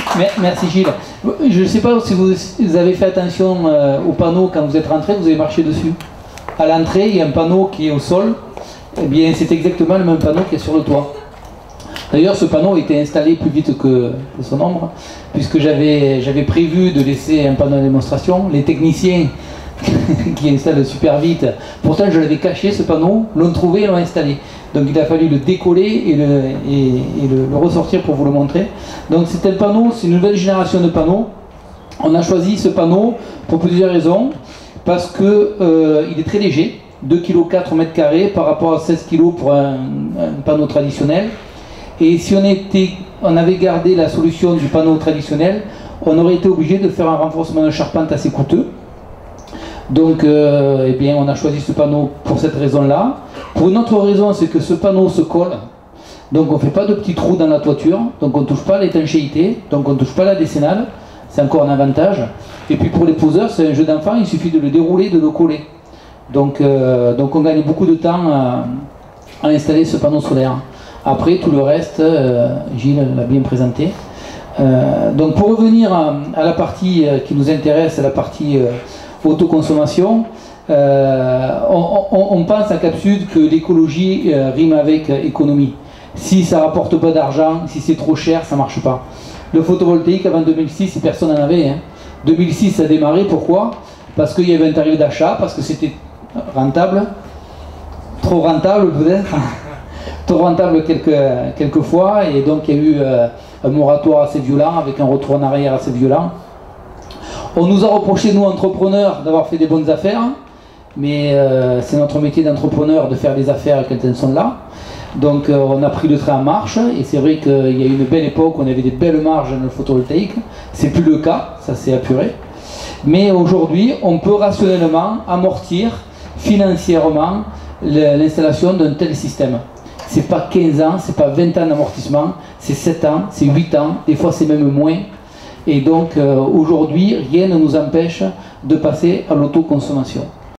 Merci Gilles. Je ne sais pas si vous avez fait attention au panneau quand vous êtes rentré, vous avez marché dessus. À l'entrée, il y a un panneau qui est au sol. Eh bien, c'est exactement le même panneau qui est sur le toit. D'ailleurs, ce panneau a été installé plus vite que son ombre, puisque j'avais prévu de laisser un panneau de démonstration. Les techniciens qui installent super vite, pourtant je l'avais caché ce panneau, l'ont trouvé et l'ont installé. Donc il a fallu le décoller et le ressortir pour vous le montrer. Donc c'est un panneau, c'est une nouvelle génération de panneaux. On a choisi ce panneau pour plusieurs raisons. Parce qu'il est très léger, 2,4 kg par rapport à 16 kg pour un panneau traditionnel. Et si on avait gardé la solution du panneau traditionnel, on aurait été obligé de faire un renforcement de charpente assez coûteux. Donc eh bien, on a choisi ce panneau pour cette raison-là. Pour une autre raison, c'est que ce panneau se colle. Donc on ne fait pas de petits trous dans la toiture, donc on ne touche pas à l'étanchéité, donc on ne touche pas à la décennale. C'est encore un avantage. Et puis pour les poseurs, c'est un jeu d'enfant, il suffit de le dérouler, de le coller. Donc on gagne beaucoup de temps à installer ce panneau solaire. Après, tout le reste, Gilles l'a bien présenté. Donc pour revenir à la partie qui nous intéresse, à la partie autoconsommation, on pense à Capsud que l'écologie rime avec économie. Si ça ne rapporte pas d'argent, si c'est trop cher, ça ne marche pas. Le photovoltaïque, avant 2006, personne n'en avait. 2006, ça a démarré, pourquoi? Parce qu'il y avait un tarif d'achat, parce que c'était rentable. Trop rentable, peut-être. Trop rentable quelques fois, et donc il y a eu un moratoire assez violent, avec un retour en arrière assez violent. On nous a reproché, nous, entrepreneurs, d'avoir fait des bonnes affaires, mais c'est notre métier d'entrepreneur de faire des affaires quand elles sont là. Donc on a pris le train en marche, et c'est vrai qu'il y a eu une belle époque, on avait des belles marges dans le photovoltaïque. C'est plus le cas, ça s'est apuré. Mais aujourd'hui, on peut rationnellement amortir financièrement l'installation d'un tel système. C'est pas 15 ans, c'est pas 20 ans d'amortissement, c'est 7 ans, c'est 8 ans, des fois c'est même moins. Et donc aujourd'hui, rien ne nous empêche de passer à l'autoconsommation.